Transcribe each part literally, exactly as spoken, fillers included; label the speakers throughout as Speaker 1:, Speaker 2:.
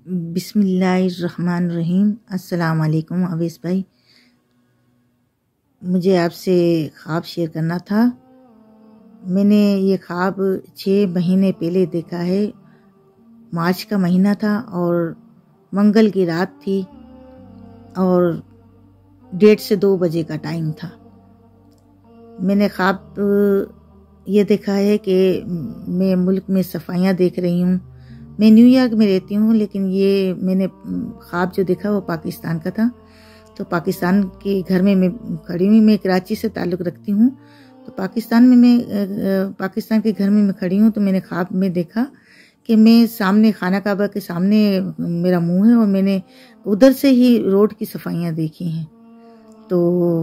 Speaker 1: बिस्मिल्लाहिर्रहमानिर्रहीम। अस्सलाम वालेकुम अवेस भाई, मुझे आपसे ख्वाब शेयर करना था। मैंने ये ख्वाब छः महीने पहले देखा है। मार्च का महीना था और मंगल की रात थी और डेढ़ से दो बजे का टाइम था। मैंने ख्वाब ये देखा है कि मैं मुल्क में सफाइयाँ देख रही हूँ। मैं न्यूयॉर्क में रहती हूँ, लेकिन ये मैंने ख्वाब जो देखा वो पाकिस्तान का था। तो पाकिस्तान के घर में मैं खड़ी हुई, मैं कराची से ताल्लुक़ रखती हूँ। तो पाकिस्तान में मैं पाकिस्तान के घर में मैं खड़ी हूँ। तो मैंने ख्वाब में देखा कि मैं सामने खाना काबा के सामने मेरा मुंह है और मैंने उधर से ही रोड की सफाइयाँ देखी हैं। तो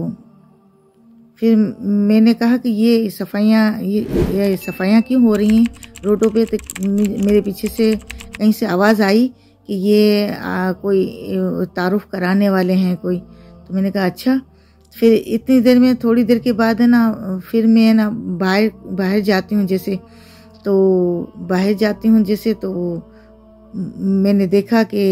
Speaker 1: फिर मैंने कहा कि ये सफाइयाँ ये, ये सफाइयाँ क्यों हो रही हैं रोडों पे। तो मेरे पीछे से कहीं से आवाज़ आई कि ये आ, कोई तारुफ कराने वाले हैं कोई। तो मैंने कहा अच्छा। फिर इतनी देर में, थोड़ी देर के बाद है ना, फिर मैं है ना बाहर बाहर जाती हूँ जैसे। तो बाहर जाती हूँ जैसे तो मैंने देखा कि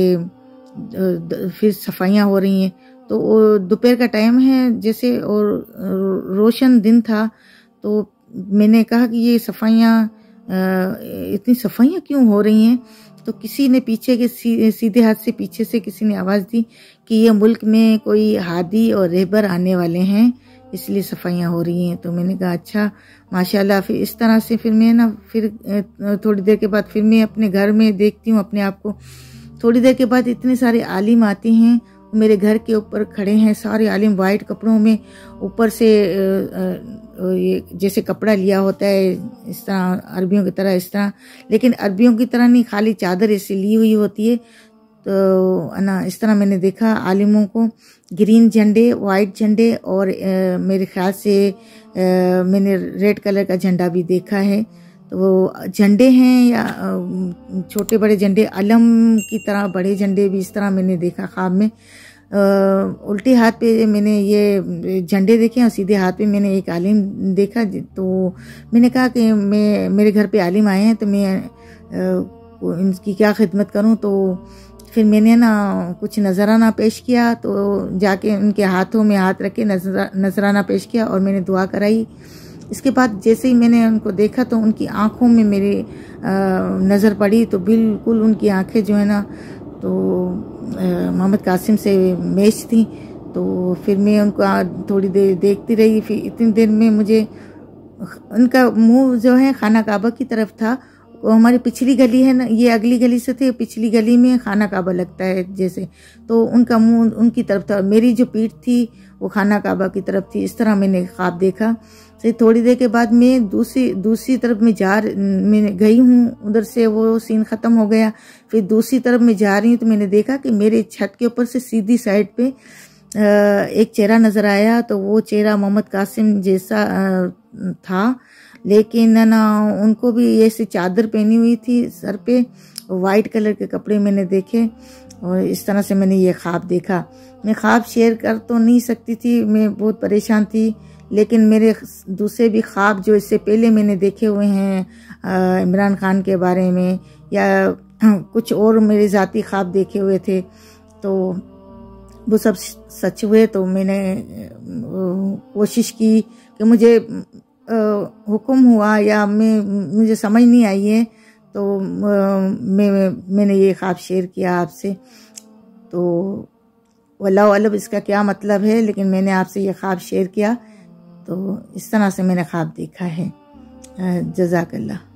Speaker 1: फिर सफाइयाँ हो रही हैं। तो दोपहर का टाइम है जैसे और रोशन दिन था। तो मैंने कहा कि ये सफाइयाँ इतनी सफाइयाँ क्यों हो रही हैं। तो किसी ने पीछे के सी, सीधे हाथ से पीछे से किसी ने आवाज़ दी कि ये मुल्क में कोई हादी और रहबर आने वाले हैं, इसलिए सफाइयाँ हो रही हैं। तो मैंने कहा अच्छा माशाल्लाह। फिर इस तरह से फिर मैं ना फिर थोड़ी देर के बाद फिर मैं अपने घर में देखती हूँ अपने आप को। थोड़ी देर के बाद इतने सारे आलिम आते हैं, मेरे घर के ऊपर खड़े हैं सारे आलिम वाइट कपड़ों में। ऊपर से ये जैसे कपड़ा लिया होता है इस तरह अरबियों की तरह, इस तरह, लेकिन अरबियों की तरह नहीं, खाली चादर ऐसे ली हुई होती है। तो ना इस तरह मैंने देखा आलिमों को। ग्रीन झंडे, वाइट झंडे और आ, मेरे ख्याल से आ, मैंने रेड कलर का झंडा भी देखा है। तो वो झंडे हैं या छोटे बड़े झंडे, अलम की तरह बड़े झंडे भी इस तरह मैंने देखा ख्वाब में। उल्टे हाथ पे मैंने ये झंडे देखे और सीधे हाथ पे मैंने एक आलिम देखा। तो मैंने कहा कि मैं मेरे घर पे आलिम आए हैं तो मैं इनकी क्या खिदमत करूं। तो फिर मैंने ना कुछ नजराना पेश किया। तो जाके उनके हाथों में हाथ रख के नजरा नजराना पेश किया और मैंने दुआ कराई। इसके बाद जैसे ही मैंने उनको देखा तो उनकी आंखों में मेरे नज़र पड़ी। तो बिल्कुल उनकी आंखें जो है ना तो मोहम्मद कासिम से मैच थी। तो फिर मैं उनको थोड़ी देर देखती रही। फिर इतनी देर में मुझे उनका मुंह जो है खाना काबा की तरफ था। वो हमारी पिछली गली है ना, ये अगली गली से थे, पिछली गली में खाना काबा लगता है जैसे। तो उनका मुंह उनकी तरफ था, मेरी जो पीठ थी वो खाना काबा की तरफ थी। इस तरह मैंने ख्वाब देखा। फिर थोड़ी देर के बाद मैं दूसरी दूसरी तरफ में जा मैं गई हूँ, उधर से वो सीन ख़त्म हो गया। फिर दूसरी तरफ में जा रही हूँ तो मैंने देखा कि मेरे छत के ऊपर से सीधी साइड पे एक चेहरा नज़र आया। तो वो चेहरा मोहम्मद कासिम जैसा था, लेकिन ना उनको भी ऐसी चादर पहनी हुई थी सर पे, वाइट कलर के कपड़े मैंने देखे। और इस तरह से मैंने ये ख्वाब देखा। मैं ख्वाब शेयर कर तो नहीं सकती थी, मैं बहुत परेशान थी। लेकिन मेरे दूसरे भी ख्वाब जो इससे पहले मैंने देखे हुए हैं इमरान खान के बारे में, या कुछ और मेरे ज़ाती ख्वाब देखे हुए थे, तो वो सब सच हुए। तो मैंने कोशिश की कि मुझे हुक्म हुआ या मैं मुझे समझ नहीं आई है तो मैं मैंने ये ख्वाब शेयर किया आपसे। तो वल्लाहु अलम इसका क्या मतलब है, लेकिन मैंने आपसे ये ख्वाब शेयर किया। तो इस तरह से मैंने ख्वाब देखा है। जज़ाकल्लाह।